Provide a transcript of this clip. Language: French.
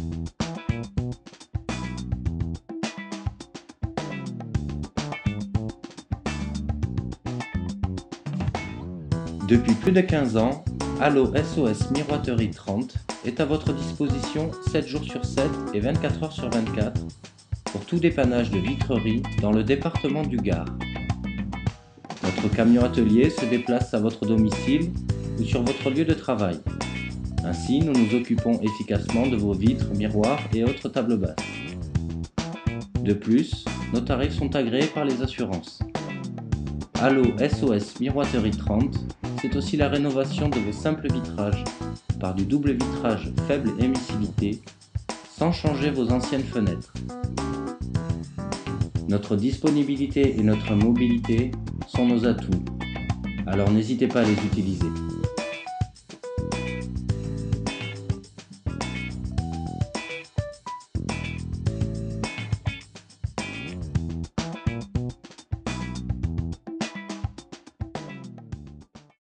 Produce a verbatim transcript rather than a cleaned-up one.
Depuis plus de quinze ans, Allo S O S Miroiterie trente est à votre disposition sept jours sur sept et vingt-quatre heures sur vingt-quatre pour tout dépannage de vitrerie dans le département du Gard. Notre camion atelier se déplace à votre domicile ou sur votre lieu de travail. Ainsi, nous nous occupons efficacement de vos vitres, miroirs et autres tables basses. De plus, nos tarifs sont agréés par les assurances. Allo S O S Miroiterie trente, c'est aussi la rénovation de vos simples vitrages par du double vitrage faible émissivité, sans changer vos anciennes fenêtres. Notre disponibilité et notre mobilité sont nos atouts, alors n'hésitez pas à les utiliser.